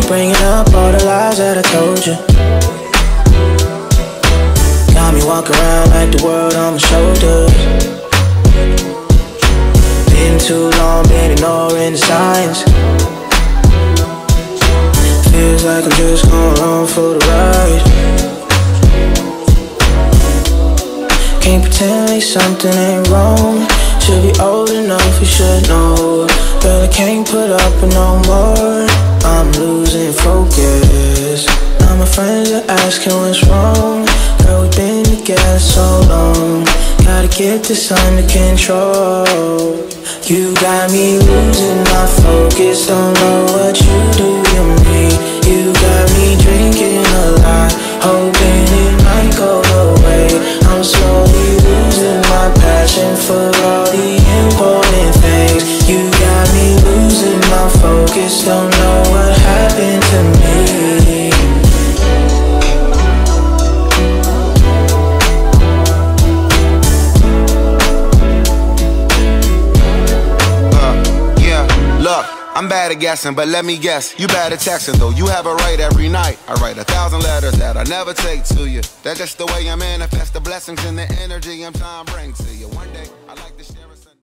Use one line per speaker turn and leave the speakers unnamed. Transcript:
bringing up all the lies that I told you. Got me walking around like the world on my shoulders. Been too long, been ignoring the signs. Feels like I'm just going on for the ride. Can't pretend like something ain't wrong. Should be old enough, you should know. But I can't put up with no more. I'm losing focus. Now my friends are asking what's wrong. Girl, we've been together so long. Gotta get this under control. You got me losing my focus. Don't know what you do to me. You got me drinking a lot, hoping it might go away. I'm slowly losing my passion for all the important things. You got me losing my focus. Don't know what happened to me.
Look, I'm bad at guessing, but let me guess, you bad at texting though. You have a right every night. I write 1,000 letters that I never take to you. That's just the way I manifest the blessings and the energy I'm trying to bring to you. One day, I like to share it.